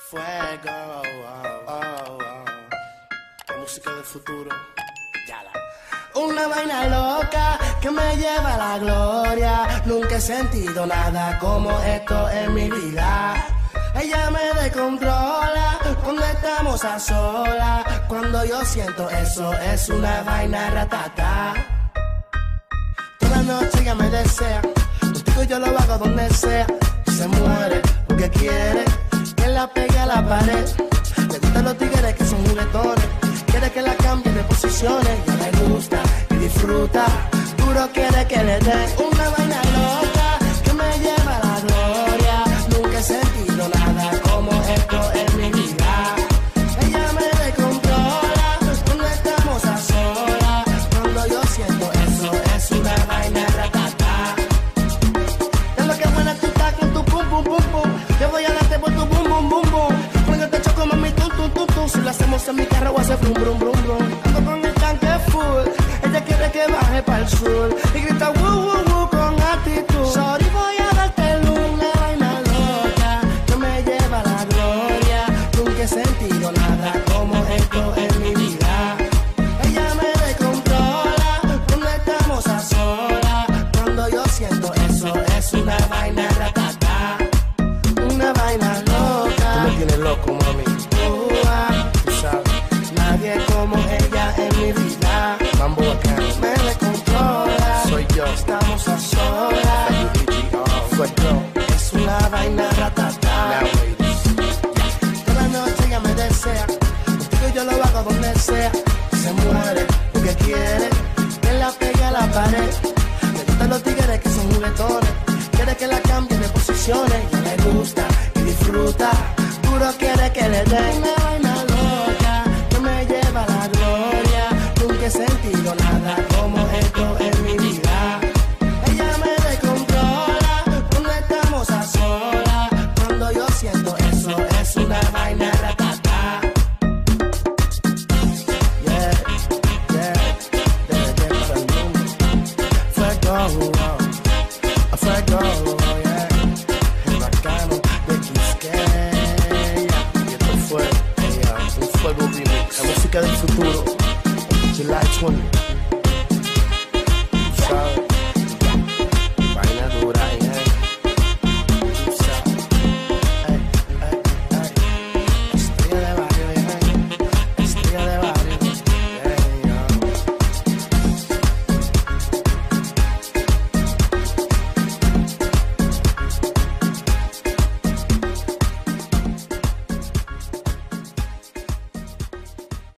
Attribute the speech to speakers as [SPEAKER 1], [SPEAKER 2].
[SPEAKER 1] Fuego, la música del futuro. Una vaina loca que me lleva a la gloria. Nunca he sentido nada como esto en mi vida. Ella me descontrola cuando estamos a solas. Cuando yo siento eso es una vaina ratata. Toda noche ella me desea, contigo yo lo hago donde sea. Se muere porque quiere que la pegue a la pared. Le gustan los tigres que son juguetones. Quiere que la cambie de posiciones. Ya le gusta y disfruta. Duro quiere que le dé una vaina loca que me lleva a la gloria. Nunca he sentido nada como esto en mi vida. Ella me descontrola cuando estamos a solas. Cuando yo siento eso es una vaina ratata. Es lo que buena tú estás con tu pum pum pum pum. Yo voy a darte por tu bum bum bum bum. Cuando te choco mami tum tum tum tum. Si lo hacemos en mi carro voy a hacer brum brum brum brum. Ando con el tanque full. Ella quiere que baje para el sur y grita woo woo woo con actitud. Sorry, voy a darte una vaina loca que me lleva a la gloria. Nunca he sentido nada como esto en mi vida. Ella me descontrola cuando estamos a solas. Cuando yo siento eso es una vaina ratata. Una vaina loca. Tú me tienes loco, mami. Tú sabes, nadie como ella en mi vida. Mambo acá. Me descontrola. Soy yo. Estamos a solas. Es una vaina ratata. Toda noche ella me desea, contigo yo lo hago donde sea. Se muere porque quiere que la pegue a la pared. Le gustan los tigres que son juguetones. Quiere que la cambie de posiciones. Ya le gusta y disfruta. Duro quiere que le den